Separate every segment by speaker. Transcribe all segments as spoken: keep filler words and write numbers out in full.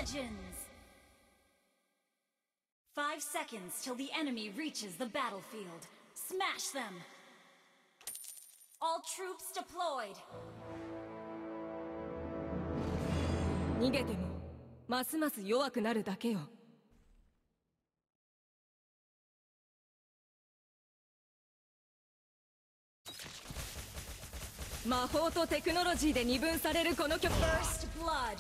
Speaker 1: Legends! Five seconds till the enemy reaches the battlefield. Smash them! All troops deployed!
Speaker 2: 逃げてもますます弱くなるだけよ。魔法とテクノロジーで二分されるこの曲。
Speaker 1: First blood!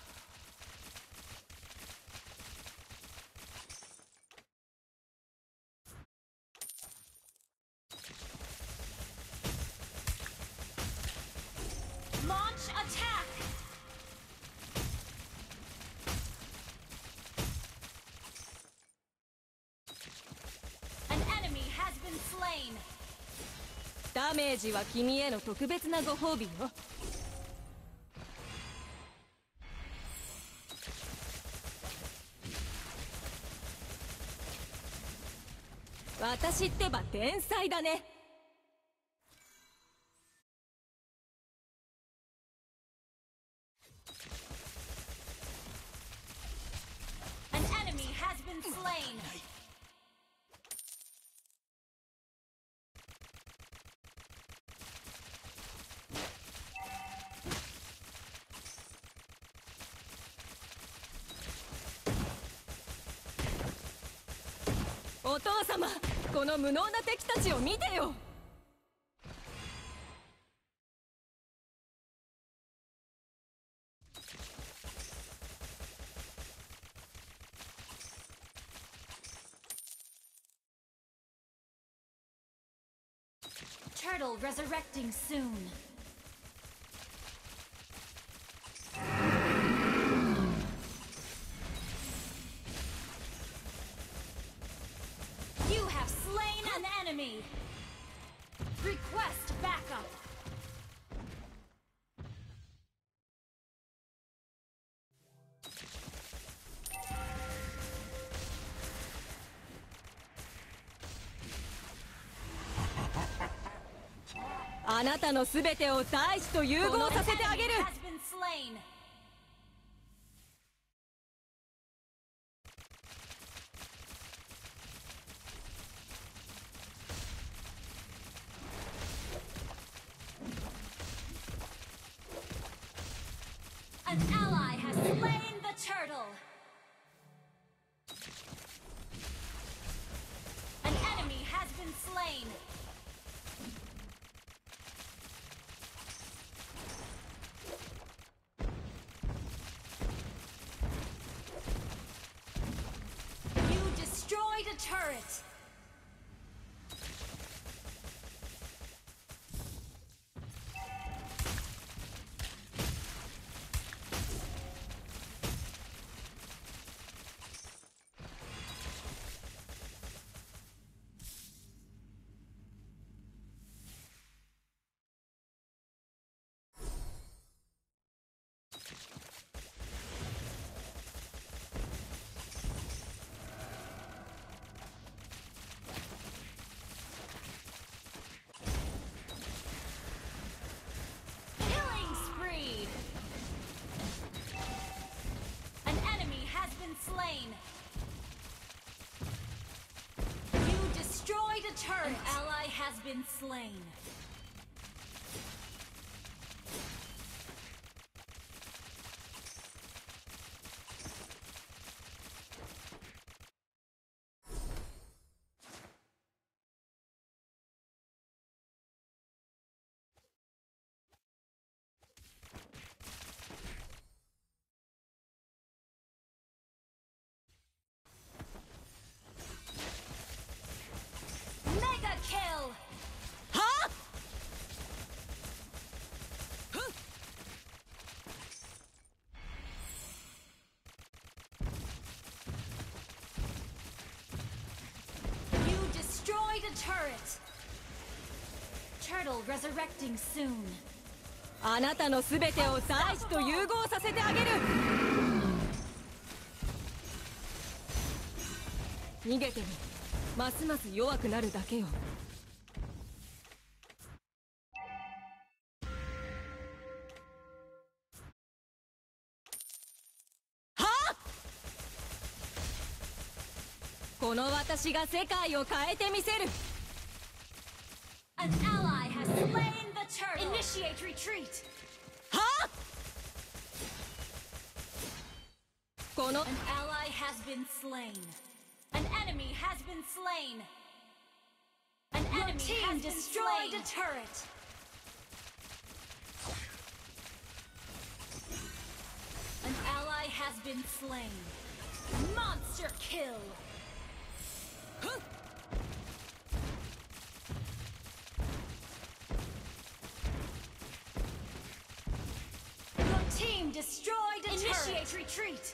Speaker 1: Launch attack! An enemy has been slain!
Speaker 2: ダメージは君への特別なご褒美よ。私ってば天才だね。
Speaker 1: An enemy has been slain!
Speaker 2: Oh, お父様、この無能な敵たちを見てよ。
Speaker 1: Turtle resurrecting soon. You have slain an enemy. Request backup.
Speaker 2: An あなたのすべてを大地と融合させてあげる。
Speaker 1: An ally has slain the turtle. An enemy has been slain. You destroyed a turret. Slain. You destroyed a turret. An ally has been slain. Kill!
Speaker 2: Huh?
Speaker 1: You destroyed a turret. Turtle resurrecting soon.
Speaker 2: あなたのすべてを大地と融合させてあげる。逃げてもますます弱くなるだけよ。はあこの私が世界を変えてみせる。
Speaker 1: An ally has slain the turtle. Initiate retreat.
Speaker 2: はあ、この
Speaker 1: An ally has been slain. An enemy has been slain. An enemy has destroyed a turret. An ally has been slain. Monster kill. Your team destroyed a turret. Initiate retreat.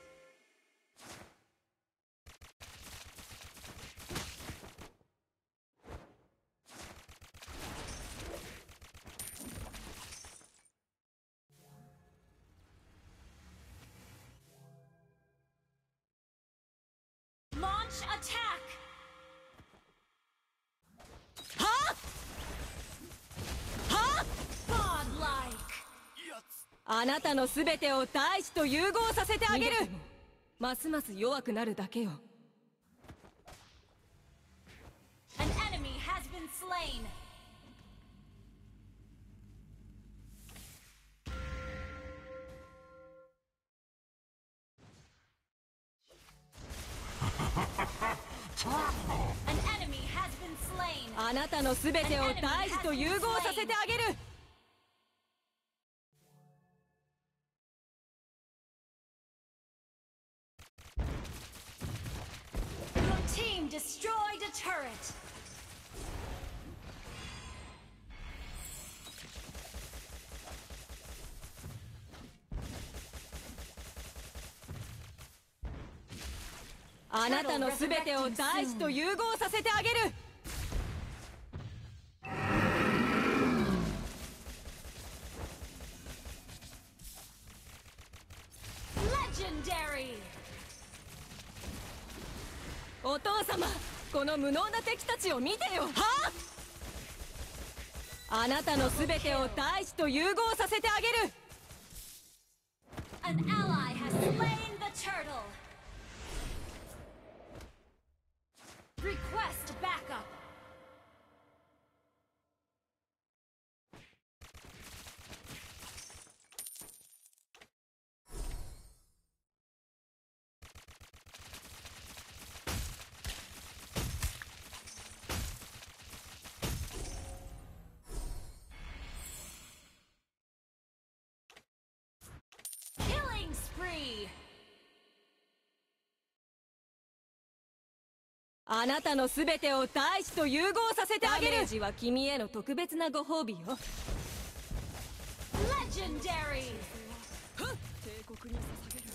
Speaker 1: Launch attack.
Speaker 2: はあ、はあ、
Speaker 1: Godlike.
Speaker 2: あなたの全てを大地と融合させてあげる。ますます弱くなるだけよ。
Speaker 1: An enemy has been slain. An enemy has been slain.
Speaker 2: あなたの全てを大地と融合させてあげる。
Speaker 1: Your team destroyed a turret.
Speaker 2: 「あなたの全てを大地と融合させてあげる。
Speaker 1: Legendary.
Speaker 2: お父様、この無能な敵たちを見てよ。はあ、あなたの全てを大地と融合させてあげる。
Speaker 1: An ally has slain the turtle. Request backup. Killing spree.
Speaker 2: あなたの全てを大地と融合させてあげる。ダメージは君への特別なご褒美よ。
Speaker 1: Legendary.
Speaker 2: 帝国に捧げる。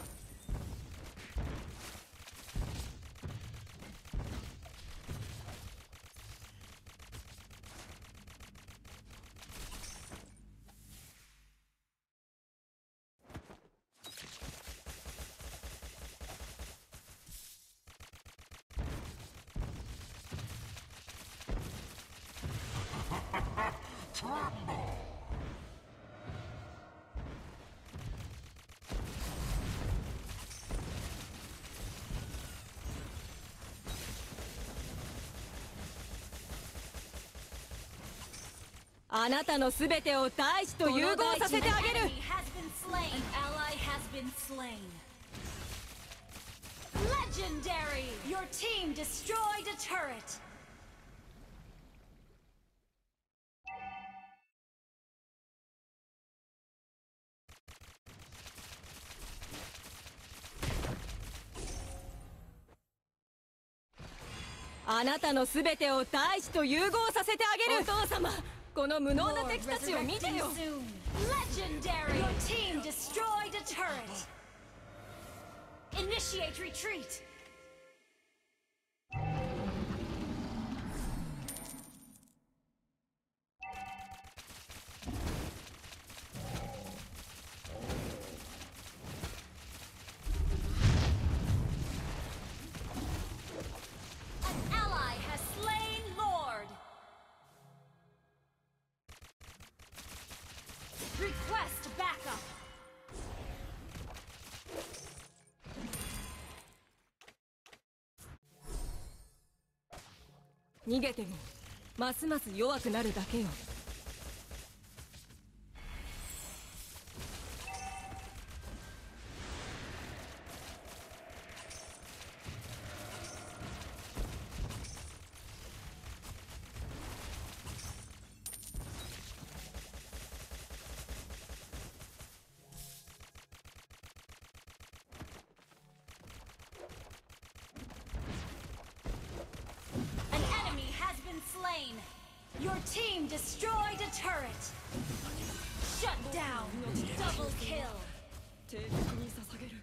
Speaker 2: あなたの全てを大地と融合させてあげる。
Speaker 1: An enemy has been slain. An ally has been slain. Legendary. Your team destroyed a turret.
Speaker 2: 「あなたの全てを大地と融合させてあげる。 お父様、この無能な敵たちを見てよ。
Speaker 1: Legendary. Your team destroyed a turret. Initiate retreat. An ally has slain Lord. Request backup.
Speaker 2: 逃げてもますます弱くなるだけよ。
Speaker 1: Your team destroyed a turret. Shut down. Double kill.
Speaker 2: 帝国に捧げる。